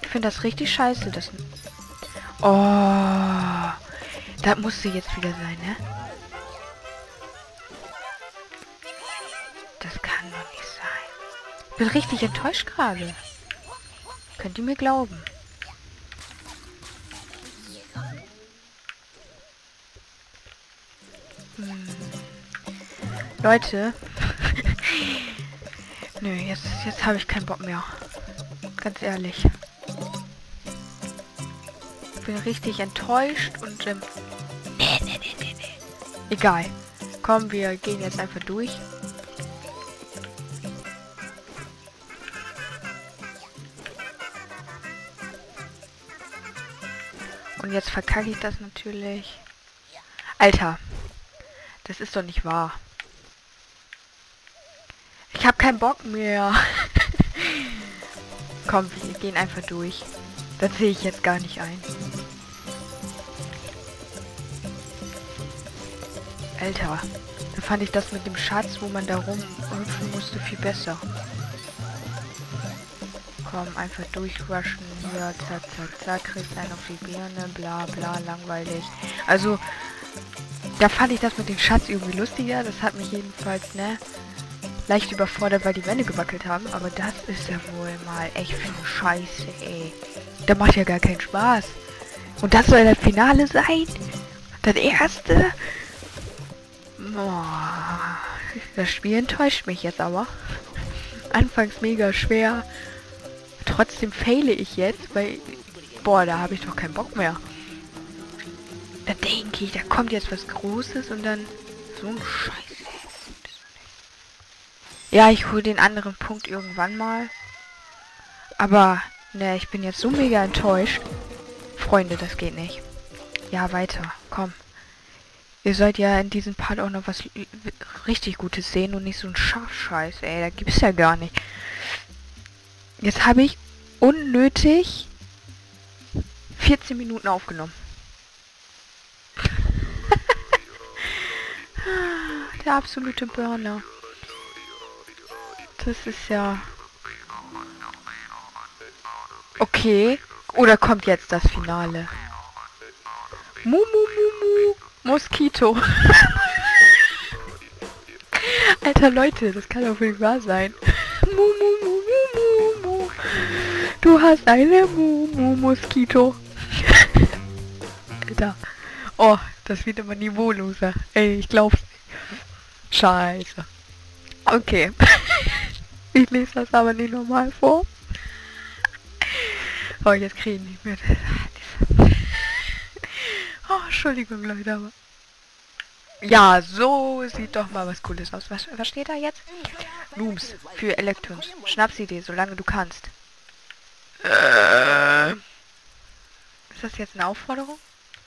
Ich finde das richtig scheiße, das... Oh, das musste jetzt wieder sein, ne? Das kann doch nicht sein. Ich bin richtig enttäuscht gerade. Könnt ihr mir glauben? Leute. Nö, jetzt habe ich keinen Bock mehr. Ganz ehrlich. Ich bin richtig enttäuscht und nee. Egal. Komm, wir gehen jetzt einfach durch. Und jetzt verkacke ich das natürlich. Alter. Das ist doch nicht wahr. Ich habe keinen Bock mehr. Komm, wir gehen einfach durch. Das sehe ich jetzt gar nicht ein. Alter, da fand ich das mit dem Schatz, wo man da rumhüpfen musste, viel besser. Komm, einfach durchrushen. Hier, zack, kriegst einen auf die Birne, bla bla, langweilig. Also, da fand ich das mit dem Schatz irgendwie lustiger. Das hat mich jedenfalls, ne, leicht überfordert, weil die Wände gewackelt haben. Aber das ist ja wohl mal echt für eine Scheiße, ey. Da macht ja gar keinen Spaß. Und das soll das Finale sein? Das erste? Boah, das Spiel enttäuscht mich jetzt aber. Anfangs mega schwer. Trotzdem faile ich jetzt, weil... Boah, da habe ich doch keinen Bock mehr. Da denke ich, da kommt jetzt was Großes und dann... So ein Scheiß. Ja, ich hole den anderen Punkt irgendwann mal. Aber, ne, ich bin jetzt so mega enttäuscht. Freunde, das geht nicht. Ja, weiter. Komm. Ihr sollt ja in diesem Part auch noch was richtig Gutes sehen und nicht so ein Schafscheiß, ey. Da gibt's ja gar nicht. Jetzt habe ich unnötig 14 Minuten aufgenommen. Der absolute Burner. Das ist ja... Okay. Oder kommt jetzt das Finale? Moskito. Alter Leute, das kann doch nicht wahr sein. Du hast eine Moskito. Alter. Oh, das wird immer niveauloser. Ey, ich glaub's nicht. Scheiße. Okay. Ich lese das aber nicht normal vor. Oh, jetzt kriege ich nicht mehr. Oh, Entschuldigung, Leute, aber... Ja, so sieht doch mal was Cooles aus. Was steht da jetzt? Looms für Elektrons. Schnapsidee, solange du kannst. Ist das jetzt eine Aufforderung?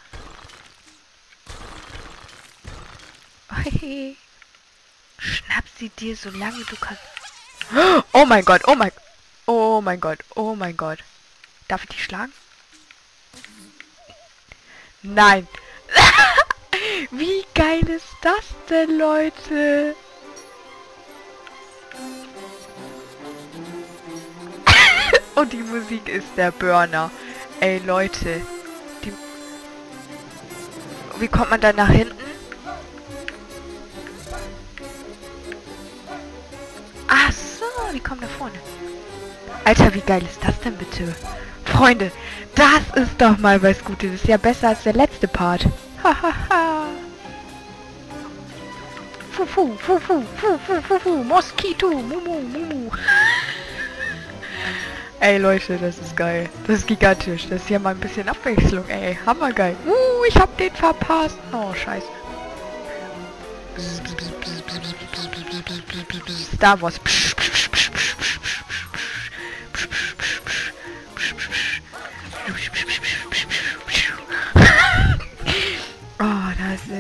Hey. Schnapp sie dir, solange du kannst. Oh mein Gott, oh mein Gott, oh mein Gott. Darf ich dich schlagen? Nein. Wie geil ist das denn, Leute? Und die Musik ist der Burner. Ey, Leute. Wie kommt man da nach hinten? Ach so, wie kommt da vorne? Alter, wie geil ist das denn bitte? Freunde, das ist doch mal was Gutes. Das ist ja besser als der letzte Part. Hahaha. Moskito, Mumu. Ey Leute, das ist geil. Das ist gigantisch. Das ist ja mal ein bisschen Abwechslung, ey. Hammergeil. Ich hab den verpasst. Oh, scheiße. Star Wars. Oh,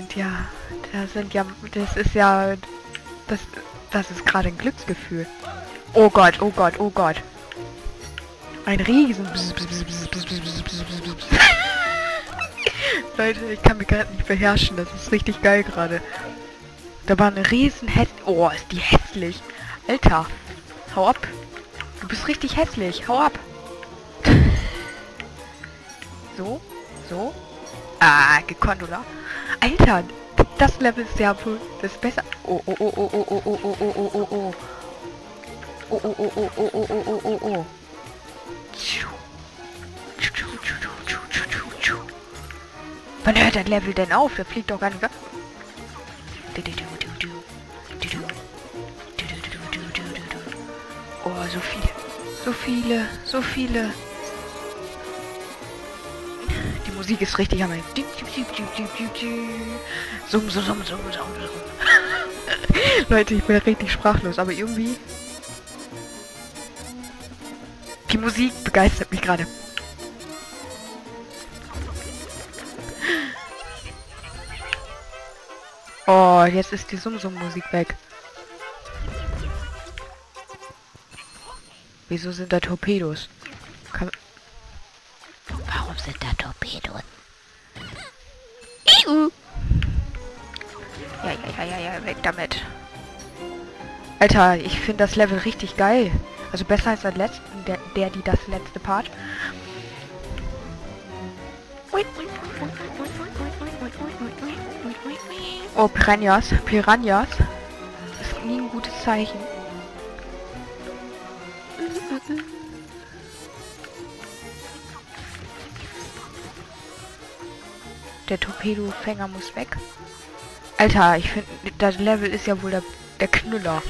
das ist gerade ein Glücksgefühl. Oh Gott. Ein Riesen. Leute, ich kann mich gerade nicht beherrschen. Das ist richtig geil gerade. Da war eine riesen Oh, ist die hässlich. Alter, hau ab. Du bist richtig hässlich. Hau ab. So. So. Ah, gekonnt, oder? Alter, das Level ist ja wohl das besser. Oh, oh, oh, oh, oh, oh, oh, oh, oh, oh, oh, oh. Oh, oh, oh, oh, oh, oh, oh, oh, oh, oh. Wann hört das Level denn auf? Der fliegt doch gar nicht weg. Oh, so viele. So viele. So viele. Die Musik ist richtig am Ende. Summ, summ, summ, summ, summ. Leute, ich bin richtig sprachlos, aber irgendwie... Die Musik begeistert mich gerade. Oh, jetzt ist die Summ-Summ-Musik weg. Wieso sind da Torpedos? Warum sind da Torpedos? Ja, weg damit. Alter, ich finde das Level richtig geil. Also besser als das letzte, das letzte Part. Oh, Piranhas. Piranhas. Ist nie ein gutes Zeichen. Der Torpedofänger muss weg. Alter, ich finde, das Level ist ja wohl der Knüller.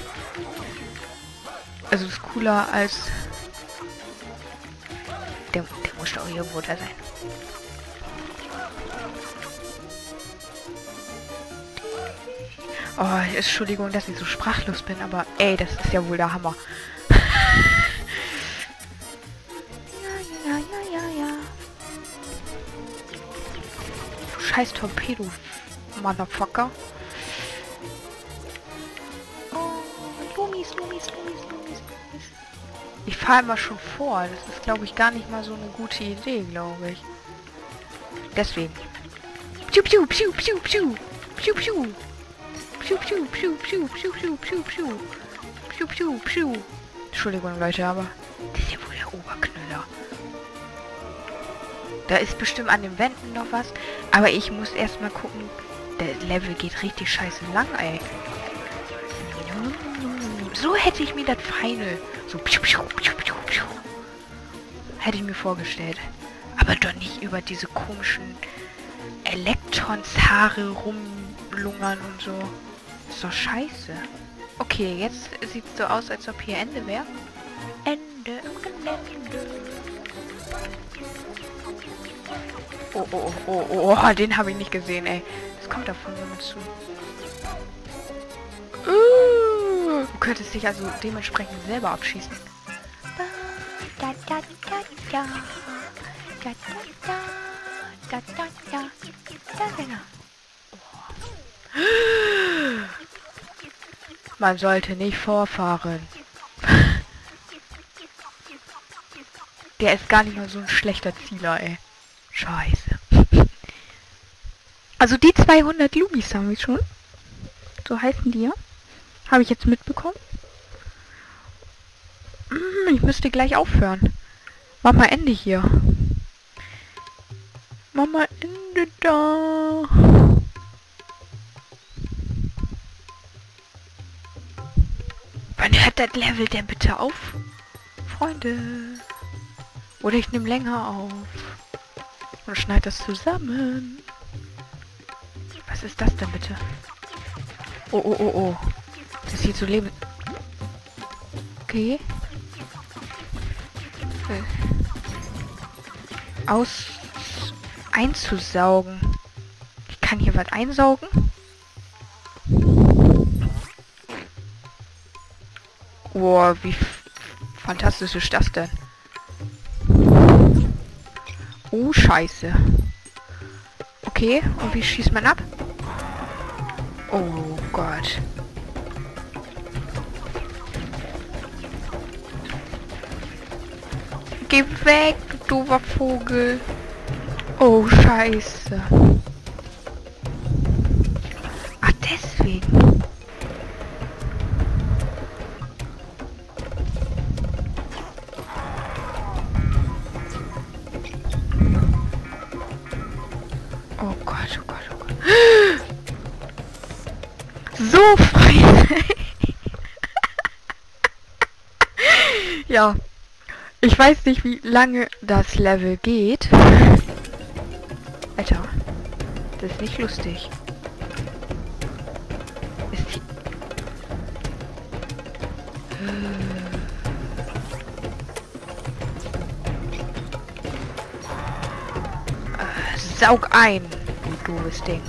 Also ist cooler als... Der muss doch irgendwo da sein. Oh, Entschuldigung, dass ich so sprachlos bin, aber ey, das ist ja wohl der Hammer. Ja. Du scheiß Torpedo, Motherfucker. Lumis. Ich fahre immer schon vor. Das ist, glaube ich, gar nicht mal so eine gute Idee, glaube ich. Deswegen. Piu, piu, piu, piu, piu. Piu, piu. Piu, piu, piu, piu, piu, piu, piu, piu. Piu, piu, piu. Entschuldigung, Leute, aber das ist ja wohl der Oberknüller. Da ist bestimmt an den Wänden noch was. Aber ich muss erstmal gucken. Der Level geht richtig scheiße lang, ey. So hätte ich mir das Final. So piu, piu, piu, piu, piu. Hätte ich mir vorgestellt. Aber doch nicht über diese komischen Elektrons Haare rumlungern und so. Ist doch scheiße. Okay, jetzt sieht es so aus, als ob hier Ende wäre. Ende im Gelände. Oh, den habe ich nicht gesehen, ey. Das kommt davon nur mit zu. Du könntest dich also dementsprechend selber abschießen. Man sollte nicht vorfahren. Der ist gar nicht mal so ein schlechter Zieler, ey. Scheiße. Also die 200 Lumis haben wir schon. So heißen die ja. Habe ich jetzt mitbekommen. Ich müsste gleich aufhören. Mach mal Ende hier. Mach mal Ende da. Wann hört das Level denn bitte auf? Freunde. Oder ich nehme länger auf. Und schneide das zusammen. Was ist das denn bitte? Oh. Das sieht so leben. Okay. Einzusaugen. Ich kann hier was einsaugen. Boah, wie fantastisch ist das denn? Oh, scheiße. Okay, und wie schießt man ab? Oh Gott. Geh weg, du doofer Vogel. Oh, scheiße. Ach, deswegen. Gott, oh Gott, oh Gott. So frei. Ja. Ich weiß nicht, wie lange das Level geht. Alter. Das ist nicht lustig. Ist die... Saug ein, du doofes Ding.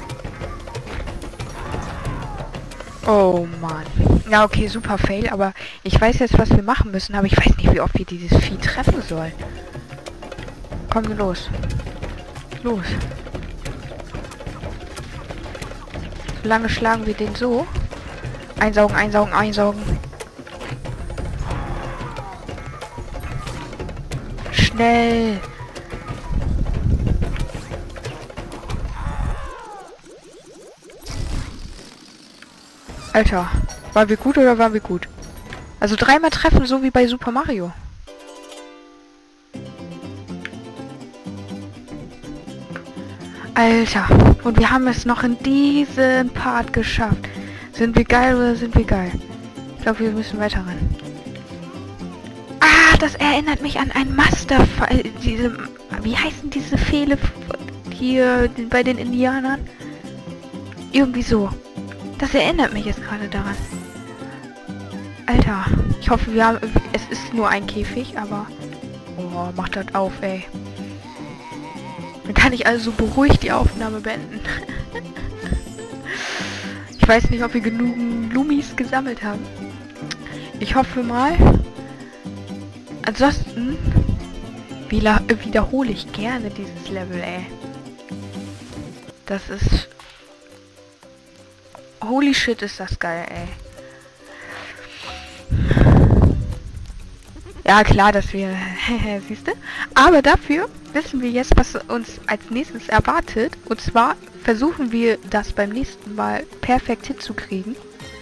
Oh Mann. Ja, okay, super Fail, aber ich weiß jetzt, was wir machen müssen, aber ich weiß nicht, wie oft wir dieses Vieh treffen sollen. Komm, los. Los. Solange schlagen wir den so. Einsaugen, einsaugen, einsaugen. Schnell. Alter, waren wir gut oder waren wir gut? Also dreimal treffen, so wie bei Super Mario. Alter, und wir haben es noch in diesem Part geschafft. Sind wir geil oder sind wir geil? Ich glaube, wir müssen weiter rennen. Ah, das erinnert mich an ein Masterfall. Diese, wie heißen diese Fehler hier bei den Indianern? Irgendwie so. Das erinnert mich jetzt gerade daran. Alter, ich hoffe, wir haben... Es ist nur ein Käfig, aber... Oh, macht das auf, ey. Dann kann ich also beruhigt die Aufnahme beenden. Ich weiß nicht, ob wir genug Lumis gesammelt haben. Ich hoffe mal. Ansonsten wiederhole ich gerne dieses Level, ey. Das ist... Holy shit, ist das geil, ey. Ja, klar, dass wir... Siehst du? Aber dafür wissen wir jetzt, was uns als nächstes erwartet. Und zwar versuchen wir das beim nächsten Mal perfekt hinzukriegen.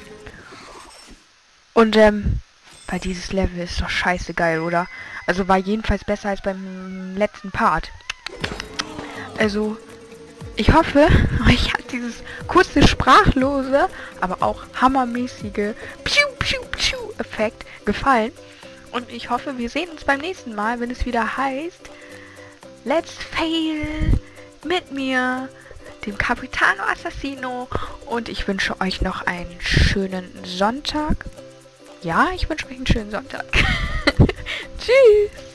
Und, weil dieses Level ist doch scheiße geil, oder? Also war jedenfalls besser als beim letzten Part. Also... Ich hoffe, euch hat dieses kurze, sprachlose, aber auch hammermäßige Piu-Piu-Piu-Effekt gefallen. Und ich hoffe, wir sehen uns beim nächsten Mal, wenn es wieder heißt Let's Fail mit mir, dem Capitano Assassino. Und ich wünsche euch noch einen schönen Sonntag. Ja, ich wünsche euch einen schönen Sonntag. Tschüss.